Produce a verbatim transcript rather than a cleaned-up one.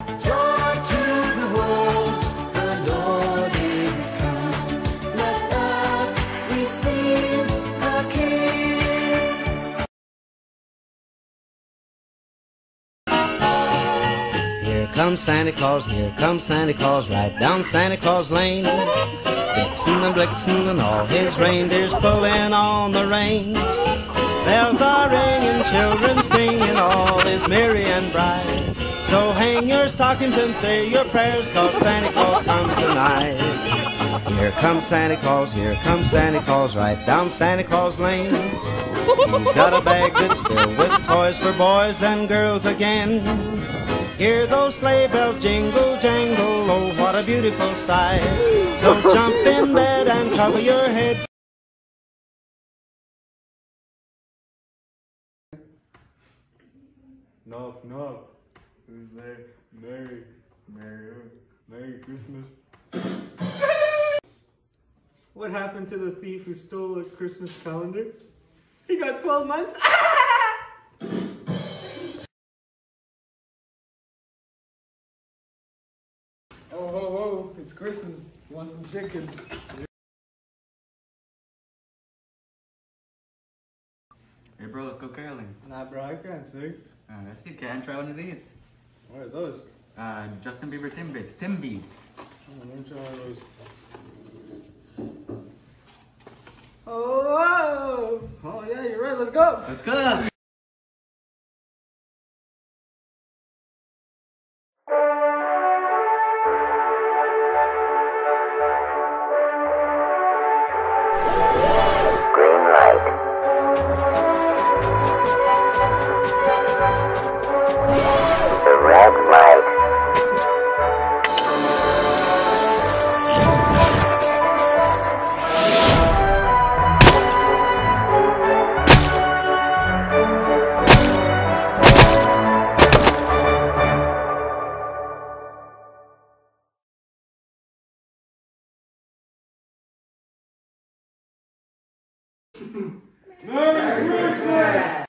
Joy to the world, the Lord is come. Let earth receive the King. Here comes Santa Claus, here comes Santa Claus, right down Santa Claus Lane. Vixen and Blitzen and all his reindeers pulling on the reins. Bells are ringing, children singing, all is merry and bright. So hang your stockings and say your prayers, 'cause Santa Claus comes tonight. Here comes Santa Claus, here comes Santa Claus, right down Santa Claus Lane. He's got a bag that's filled with toys for boys and girls again. Hear those sleigh bells jingle, jangle, oh what a beautiful sight. So jump in bed and cover your head. Knock, knock. Who's there? Merry, Merry, Merry Christmas. What happened to the thief who stole a Christmas calendar? He got twelve months. Oh, ho, ho, it's Christmas. You want some chicken? Hey bro, let's go caroling. Nah bro, I can't sing. Uh, yes you can, try one of these. What are those? Uh, Justin Bieber Timbits, Tim Beats. Oh, let me try one of those. Oh, oh yeah, you're right, let's go! Let's go! Green light. The red light. Merry Christmas!